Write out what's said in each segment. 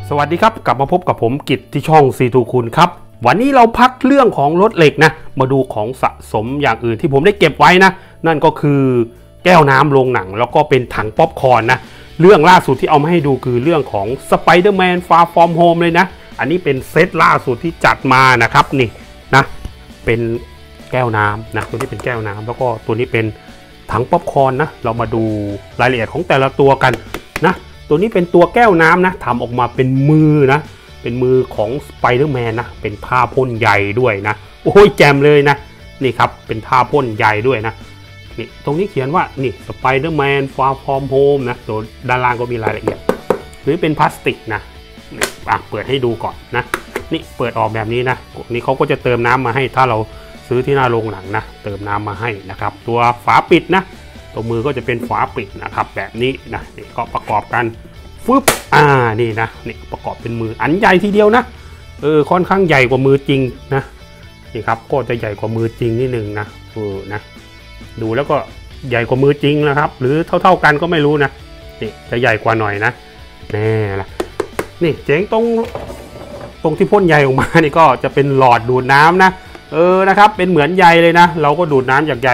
สวัสดีครับกลับมาพบกับผมกิตที่ช่องซีทูคุณครับวันนี้เราพักเรื่องของรถเหล็กนะมาดูของสะสมอย่างอื่นที่ผมได้เก็บไว้นะนั่นก็คือแก้วน้ำโรงหนังแล้วก็เป็นถังป๊อปคอร์นนะเรื่องล่าสุดที่เอามาให้ดูคือเรื่องของ Spider-Man Far From Home เลยนะอันนี้เป็นเซตล่าสุดที่จัดมานะครับนี่นะเป็นแก้วน้ำนะตัวนี้เป็นแก้วน้ำแล้วก็ตัวนี้เป็นถังป๊อปคอร์นนะเรามาดูรายละเอียดของแต่ละตัวกันนะตัวนี้เป็นตัวแก้วน้ำนะทำออกมาเป็นมือนะเป็นมือของสไปเดอร์แมนนะเป็นผ้าพ่นใยด้วยนะโอ้ยแจมเลยนะนี่ครับเป็นผ้าพ่นใยด้วยนะนี่ตรงนี้เขียนว่านี่สไปเดอร์แมนฟาร์ฟอร์มโฮมนะตัวด้านล่างก็มีรายละเอียดหรือเป็นพลาสติกนะเปิดให้ดูก่อนนะนี่เปิดออกแบบนี้นะนี่เขาก็จะเติมน้ำมาให้ถ้าเราซื้อที่หน้าโรงหนังนะเติมน้ำมาให้นะครับตัวฝาปิดนะตัวมือก็จะเป็นฝาปิดนะครับแบบนี้นะนี่ก็ประกอบกันฟึบนี่นะนี่ประกอบเป็นมืออันใหญ่ทีเดียวนะค่อนข้างใหญ่กว่ามือจริงนะนี่ครับก็จะใหญ่กว่ามือจริงนิดนึงนะนะดูแล้วก็ใหญ่กว่ามือจริงนะครับหรือเท่ากันก็ไม่รู้นะนี่จะใหญ่กว่าหน่อยนะแน่ละนี่เจ๋งตรงที่พ่นใยออกมานี่ก็จะเป็นหลอดดูดน้ำนะนะครับเป็นเหมือนใยเลยนะเราก็ดูดน้ำจากใย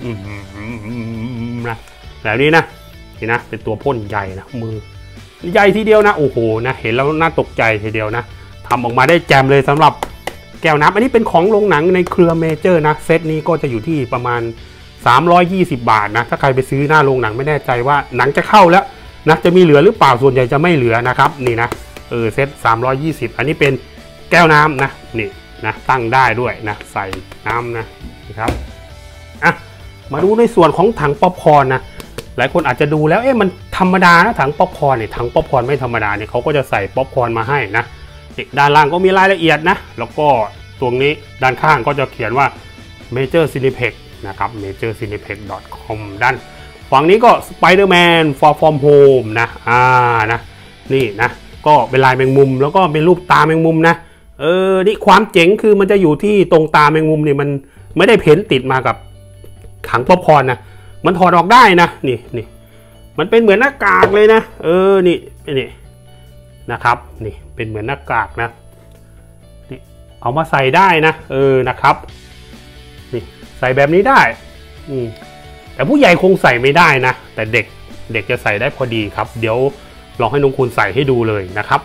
นะแบบนี้นะนี่นะเป็นตัวพ่นใยนะมือใหญ่ทีเดียวนะโอ้โหนะเห็นแล้วน่าตกใจทีเดียวนะทำออกมาได้แจ่มเลยสำหรับแก้วน้ำอันนี้เป็นของโรงหนังในเครือเมเจอร์นะเซตนี้ก็จะอยู่ที่ประมาณ320 บาทนะถ้าใครไปซื้อหน้าโรงหนังไม่แน่ใจว่าหนังจะเข้าแล้วนะจะมีเหลือหรือเปล่าส่วนใหญ่จะไม่เหลือนะครับนี่นะเซต320อันนี้เป็นแก้วน้ำนะนี่นะตั้งได้ด้วยนะใส่น้ำนะครับมาดูในส่วนของถังป๊อปคอร์นนะหลายคนอาจจะดูแล้วมันธรรมดานะถังป๊อปคอร์นเนี่ยถังป๊อปคอร์นไม่ธรรมดาเนี่ยเขาก็จะใส่ป๊อปคอร์นมาให้นะด้านล่างก็มีรายละเอียดนะแล้วก็ตรงนี้ด้านข้างก็จะเขียนว่า Major Cineplex นะครับ majorcineplex.com ด้านฝั่งนี้ก็ Spider-Man Far From Home นะนะนี่นะก็เป็นลายแมงมุมแล้วก็เป็นรูปตาแมงมุมนะนี่ความเจ๋งคือมันจะอยู่ที่ตรงตาแมงมุมเนี่ยมันไม่ได้เพ้นติดมากับถังป๊อปคอร์นนะมันถอดออกได้นะนี่มันเป็นเหมือนหน้ากากเลยนะนี่นะครับนี่เป็นเหมือนหน้ากากนะนี่เอามาใส่ได้นะนะครับนี่ใส่แบบนี้ได้แต่ผู้ใหญ่คงใส่ไม่ได้นะแต่เด็กจะใส่ได้พอดีครับเดี๋ยวลองให้น้องคุณใส่ให้ดูเลยนะครับ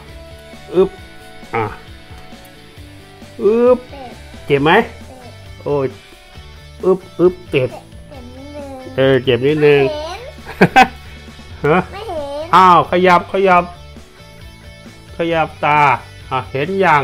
เจ็บไหมโอ้ยเจ็บเจ็บนิดนึงไม่เห็นอ้าวขยับตาเห็นยัง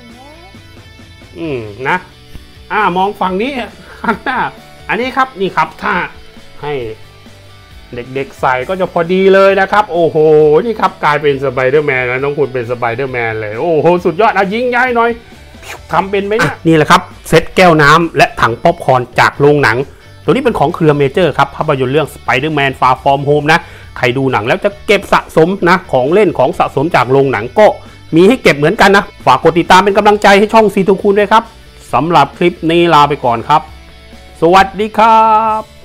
นะมองฝั่งนี้ข้างหน้าอันนี้ครับนี่ครับถ้าให้เด็กๆใส่ก็จะพอดีเลยนะครับโอ้โหนี่ครับกลายเป็นสไปเดอร์แมนแล้วน้องคุณเป็นสไปเดอร์แมนเลยโอ้โหสุดยอดยิงใหญ่หน่อยทำเป็นไหมเนี่ยนี่แหละครับเซตแก้วน้ำและถังป๊อปคอร์นจากโรงหนังตัวนี้เป็นของเครือเมเจอร์ครับภาพยนตร์เรื่อง Spider-Man Far From Home นะใครดูหนังแล้วจะเก็บสะสมนะของเล่นของสะสมจากโรงหนังก็มีให้เก็บเหมือนกันนะฝากกดติดตามเป็นกำลังใจให้ช่องซีทูคูณด้วยครับสำหรับคลิปนี้ลาไปก่อนครับสวัสดีครับ